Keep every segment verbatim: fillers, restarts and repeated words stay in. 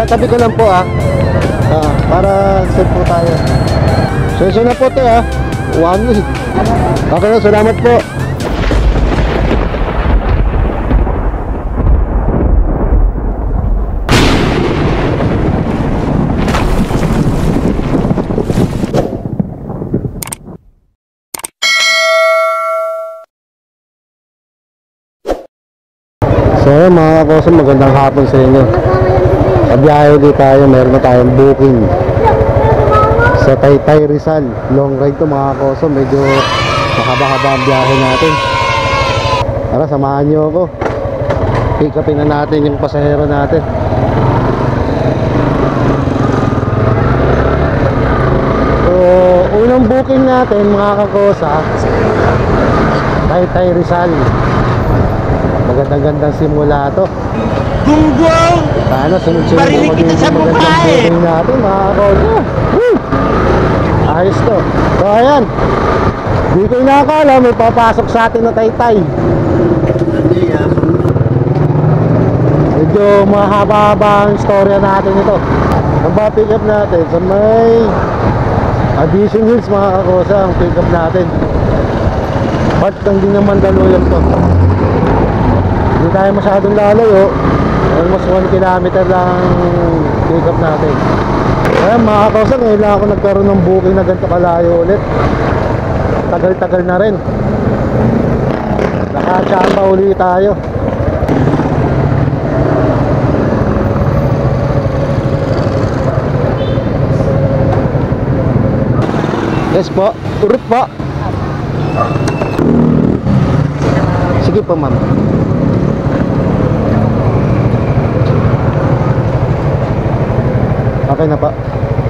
tatabi ko lang po ah. Ah, para safe po tayo. Sensya na po to ah. One way. Okay na, salamat po. So yun mga kakoso, magandang hapon sa inyo. Pabiyahe ulit tayo, meron na tayong booking sa Taytay Rizal. Long ride to mga kakoso, medyo mahaba-haba ang biyahe natin. Tara, samahan nyo ako. Pick upin na natin yung pasahero natin. So unang booking natin mga kakosa, Taytay Rizal. Magandang-gandang simula to. Gunggong! Paano, sunod-sunod Marinig kita sa buhay! Magandang natin mga kakosa. Ayos to. So ayan, di ko nakakala may papasok sa atin na Taytay. Medyo mahaba-haba ang istorya natin ito. Ang pick up natin sa may Addition Hills mga kakosa, ang pick up natin. Part ng din ng Mandaluyong to. Hindi tayo masyadong lalayo. Almost one kilometer lang pick up natin. Ayan mga kakosa, ngayon lang ako nagkaroon ng booking na ganito kalayo ulit. Tagal-tagal na rin. Nakachamba uli tayo. Yes po, urut po. Sige po ma'am. Okay na pa.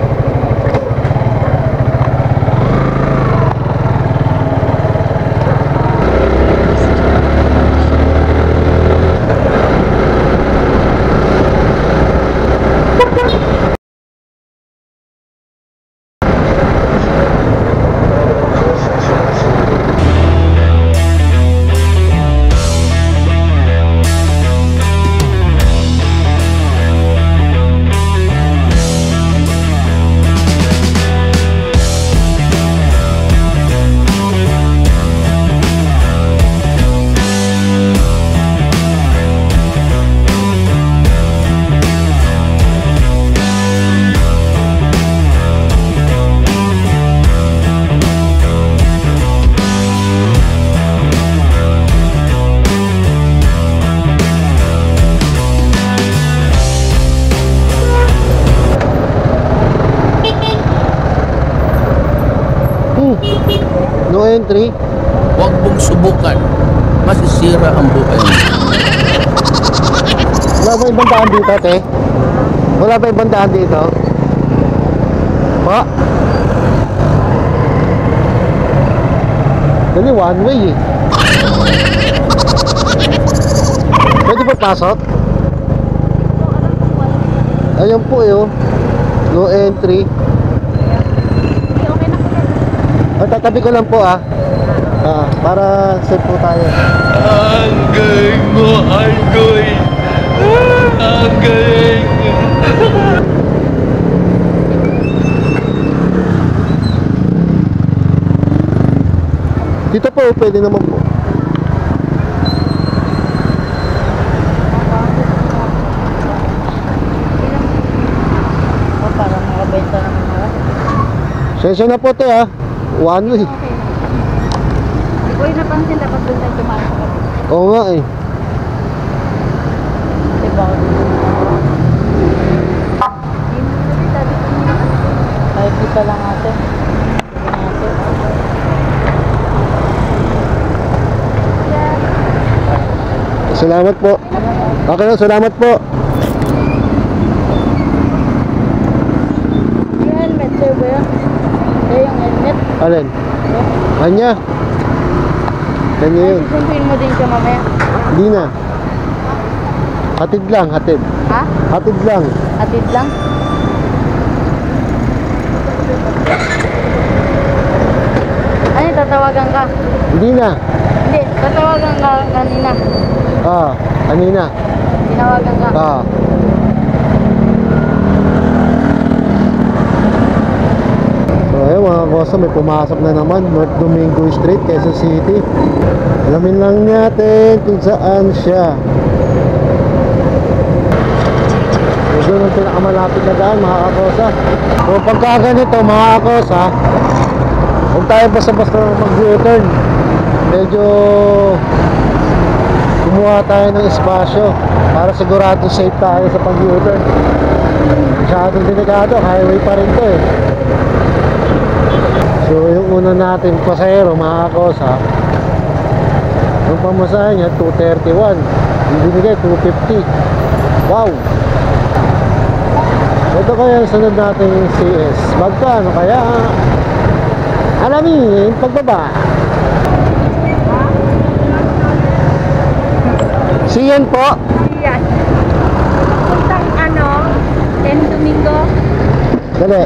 No entry. Huwag mong subukan. Masisira ang buhay mo. Wala ba ibang daan dito, te? Wala ba ibang daan dito? Pa? Dali, one way eh. Pwede ba pasok? Ayan po eh oh. No entry. O, tatabi ko lang po ah. Ah, para safe po tayo. Ang galing mo, Argoy. Ang galing. Dito po, pwede naman po. Parang makabenta naman ako. Sensya na po to ah. One way. Hindi ko yung napansin, dapat doon tayo tumakas ako. Oo nga eh. Diba? Kahit isa lang natin. Salamat po. Okay na, salamat po. Yung helmet, sir ba yun? Eh, yung helmet. Alin? Kanya. Kanya yun. Susunduin mo din siya mamaya. Hindi na. Hatid lang, hatid. Ha? Hatid lang. Atid lang? Ano, tatawagan ka? Hindi na. Hindi, tatawagan ka kanina. Ah, kanina. Tinawagan ka. Ah. mga kosa, may pumasok na naman, North Domingo Street, Quezon City. Alamin lang natin kung saan siya. So, doon ang pinakamalapit na daan, mga kakosa. So pagka ganito, mga kakosa, huwag tayo basta-basta mag-U-turn. Medyo kumuha tayo ng espasyo para sigurado safe tayo sa pag-U-turn. Masyadong delikado, highway pa rin to eh. So yung una natin pasahero, mga kakosa, yung pamasahe niya two thirty-one, yung binigay two fifty. Wow! Ito kaya yung sunod natin C S. Magkano kaya? Alamin pagbaba. Siyan po. Yes. Puntang ano, Ten Domingo, Dali.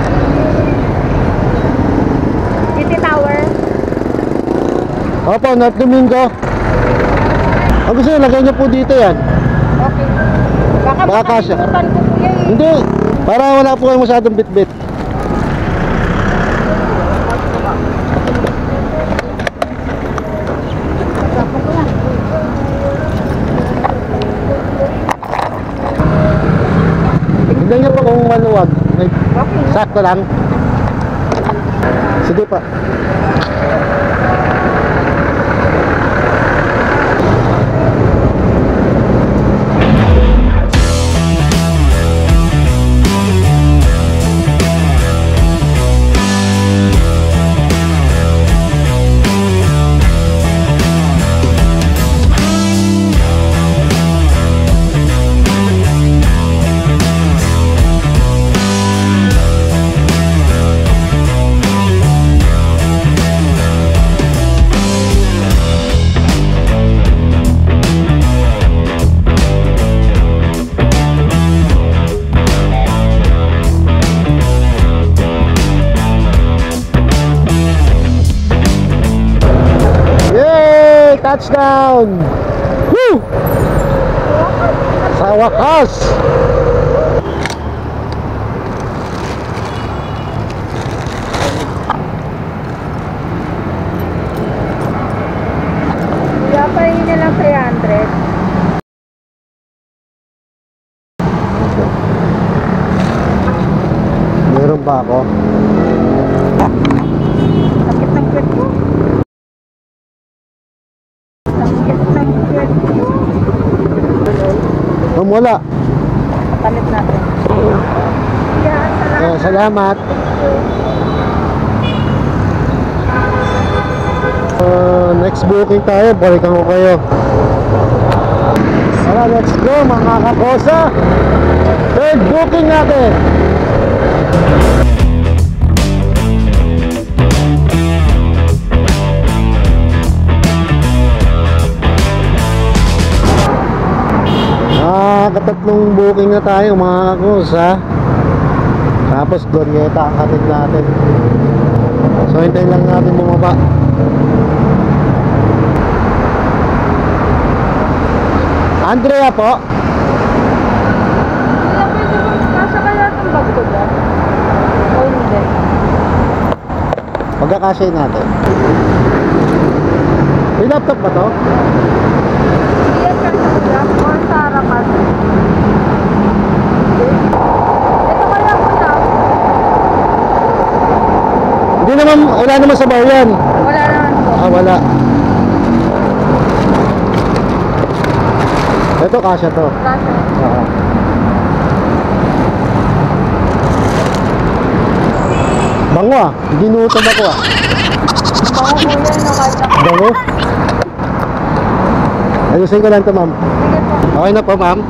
City Tower. Opo, North Domingo. Ang gusto nyo, lagay nyo po dito yan. Okay. Baka Baka kasya. makalimutan ko kuya eh. Hindi. Para wala po kayo masyadong bit-bit. Tignan nyo po kung maluwag. May Okay. sakto lang. Sige pa. Touchdown! Woo! Sa wakas! Kaya pa rin na lang three hundred. Meron ba ako? Sakit ng kwet ko. Sakit ng kwet ko. Um, wala. Palit natin. Yeah, salamat. Eh, salamat. Uh, next booking tayo, balikan ko kayo. Tara, let's go mga kakosa. Third booking natin. Ah, katatlong booking na tayo mga kakosa. Tapos Glorieta ang hatid natin. So hintayin lang natin bumaba. Andrea po. Kaya pwede mo, nasa kaya itong bag ko dyan? O hindi? Pagkakasya natin. May laptop ba to? Hindi yan siya sa dyan or sa harapan? Ito kaya ko lang. Hindi naman, wala naman sa bar yan. Wala naman po. Ah, wala. Ito, kasya to. Kasi, Ah. Bango ah, ginutom ako ah. bango po yan no, kahit na. Bango? Ayusin ko lang to ma'am. Sige po. Okay na po ma'am.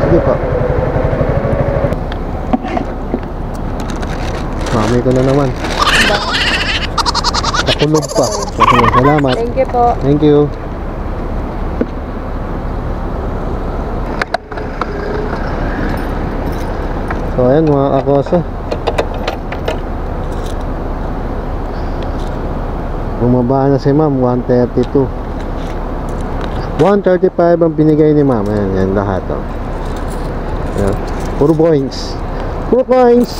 Sige po. Mami ko na naman. Nakulog pa. Okay, salamat. Thank you po. Thank you. So ayan mga kakosa, bumaba na si ma'am. One thirty-two, one thirty-five ang binigay ni ma'am. Ayan, yan lahat oh. Ayan. Puro coins. Puro coins.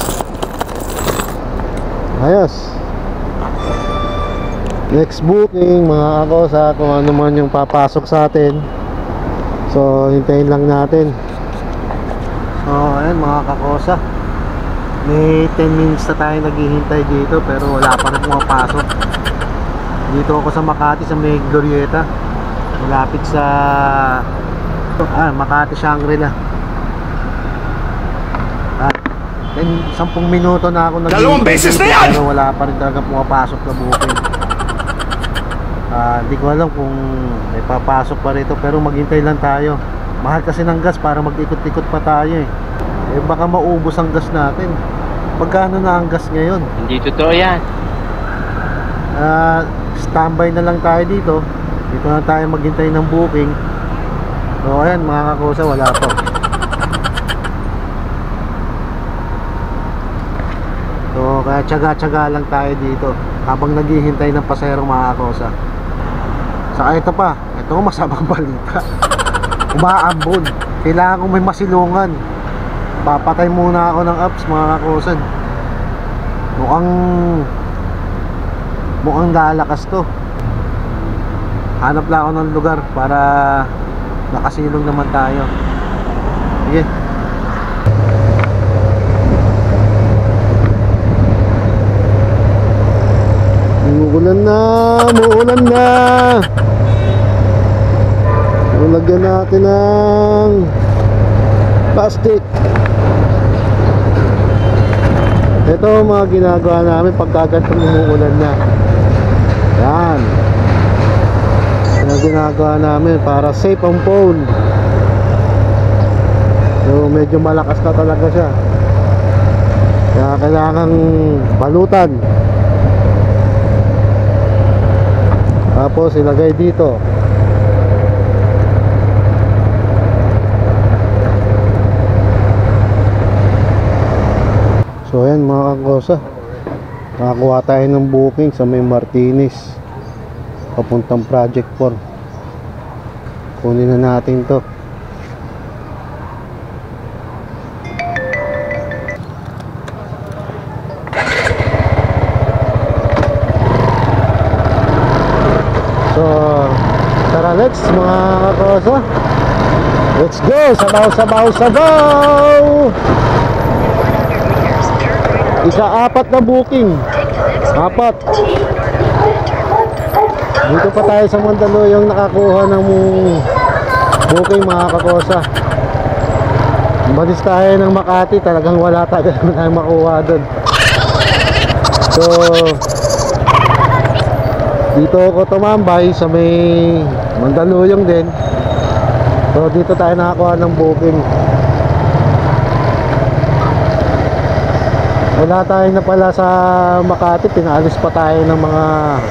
Ayos. Next booking mga kakosa, kung ano man yung papasok sa atin. So hintayin lang natin. So ayan mga kakosa, may ten minutes na tayo naghihintay dito pero wala pa rin pumapasok. Dito ako sa Makati, sa may Glorieta, malapit sa ah, Makati Shangri-La. Ah, ten minuto na ako naghihintay. Dalawang beses na yan! Pero wala pa rin talaga pumapasok na booking. Ah, hindi ko alam kung may papasok pa rito pero maghintay lang tayo. Mahal kasi ng gas para mag-ikot-ikot pa tayo eh. Eh baka maubos ang gas natin. Magkano na ang gas ngayon? Hindi totoo yan. Ah, standby na lang tayo dito. Dito na tayo maghintay ng booking. So ayan mga kakosa, wala pa. So kaya tiyaga-tiyaga lang tayo dito habang naghihintay ng pasahero mga kakosa. Saka ito pa, ito masabang balita. Umaambon. Kailangan kong may masilungan. Papatay muna ako ng apps mga kakosan. Mukhang Mukhang lalakas to. Hanap lang ako ng lugar para nakasilong naman tayo. Sige. Umuulan na, umuulan na. Lagyan natin ng plastic. Ito mga ginagawa namin pagkagantong umuulan na. Yan. Yan ang ginagawa namin para safe ang phone. So medyo malakas na talaga siya. Kaya kailangang balutan. Tapos ilagay dito. So ayan mga kakosa, nakakuha tayo ng booking sa may Martinez papuntang Project four. Kunin na natin to. So tara, let's mga kakosa, let's go. Sabaw, sabaw, sabaw. Ika-apat na booking. Apat. Dito pa tayo sa Mandaluyong nakakuha ng booking mga kakosa. Balis tayo ng Makati, talagang wala tayo tayong makuha doon. So dito ako tumambay sa may Mandaluyong din. So dito tayo nakakuha ng booking. Wala tayo na pala sa Makati, pinaalis pa tayo ng mga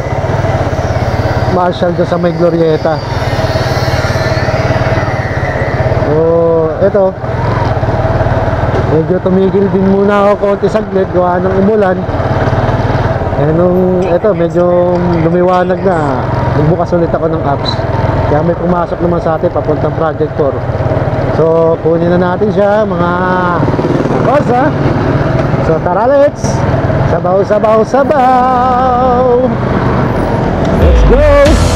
marshal doon sa may Glorieta. So eto, medyo tumigil din muna ako konti saglit gawa ng umulan. Eh nung eto medyo lumiwanag na, nagbukas ulit ako ng apps. Kaya may pumasok naman sa atin papuntang Project four. So kunin na natin siya mga boss ha. So tara, let's sabaw, sabaw, sabaw. Let's go.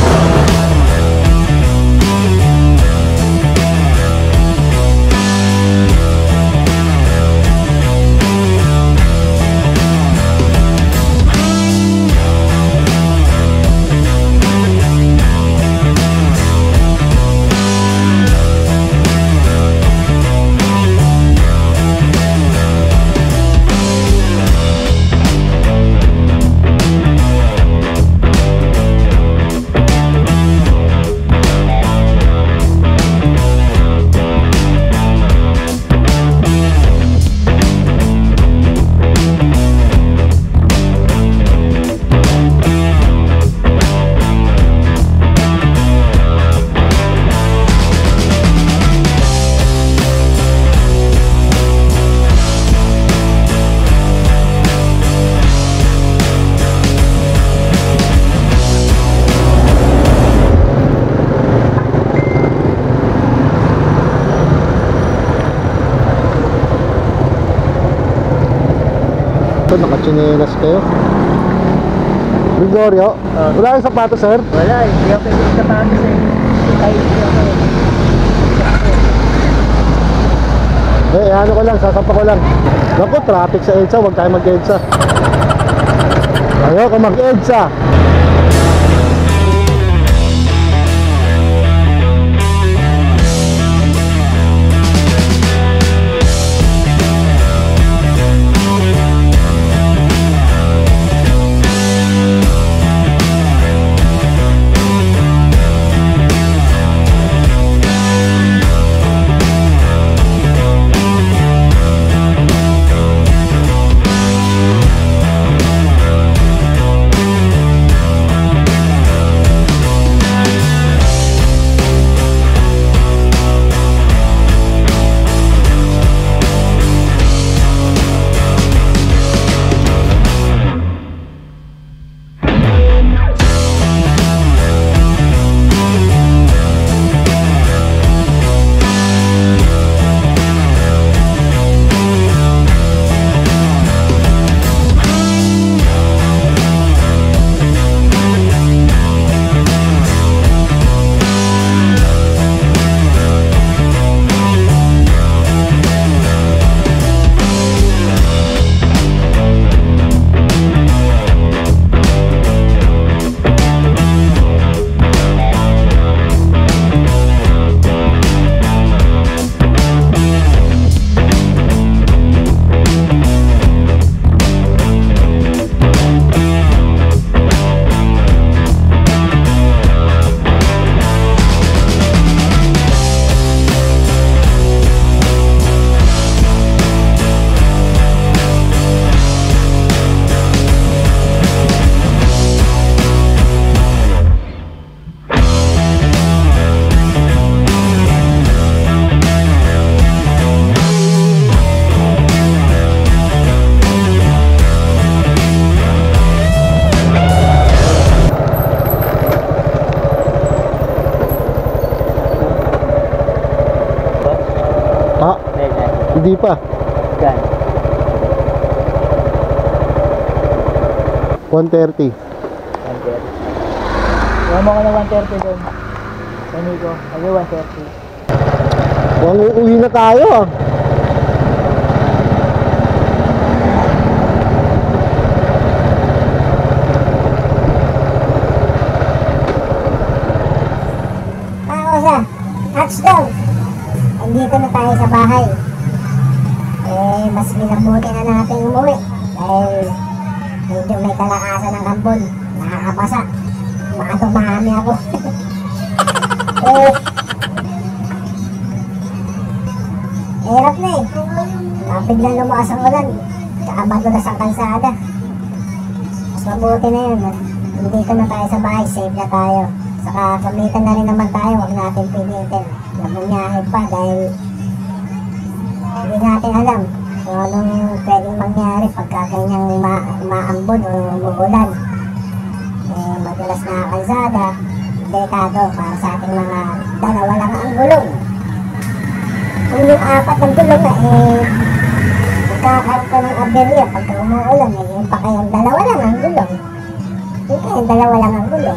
Ito, nakachinelas kayo. Gregorio, wala kayong sapatos, sir? Wala, hindi ako pwede sa patos eh. Kahit hindi ako. Eh, ano ko lang, sasapa ko lang. Naku, traffic sa EDSA, huwag tayo mag-EDSA. Ayoko mag-EDSA. Ha? Hindi pa. Gan. one thirty. one thirty. Huwag mo ko na one thirty doon. Ano ko? Ano one thirty? Huwag uuwi na tayo. Pausa, touchdown. Andito na tayo sa bahay. Eh, mas minabuti na natin umuwi. Dahil medyo may kalakasan ng hambon. Nakakabasa. Baka dumami ako. eh, hirap na eh. Biglang lumakas ang ulan. Tsaka madulas ang kalsada. Mas mabuti na yun. Andito na tayo sa bahay. Safe na tayo. Saka gamitan na rin naman tayo. Huwag natin pinitin. Namunyahe pa dahil hindi natin alam kung anong pwedeng mangyari pagka ganyang ma maambon o umuulan. Eh, madalas na kalsada, delikado para sa ating mga dalawa lang ang gulong. Kung yung apat ng gulong na eh, magkakaroon ka ng aberya pagka umuulan eh, yung pa kayong dalawa lang ang gulong. Yung kayong dalawa lang ang gulong.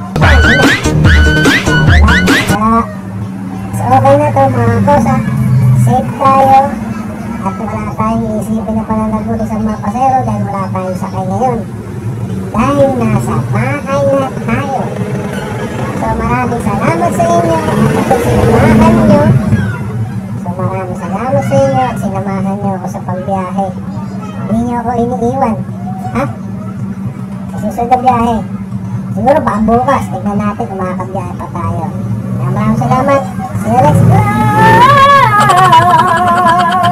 Kaya, so okay na to mga kosa. Safe tayo. At wala tayong iisipin na pananagulo sa mga pasero dahil wala tayong sakay ngayon. Dahil nasa bahay na tayo. So maraming salamat sa inyo at ako sinamahan nyo. So maraming salamat sa inyo at sinamahan nyo ako sa pagbiyahe. Hindi nyo ako iniiwan. Ha? Sa susunod na biyahe. Siguro baka bukas, tignan natin kung makakabiyahe pa tayo. Maraming salamat. See you next time!